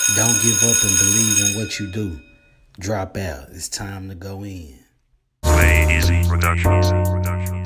Don't give up and believe in what you do. Drop out. It's time to go in. Sway Easy Production.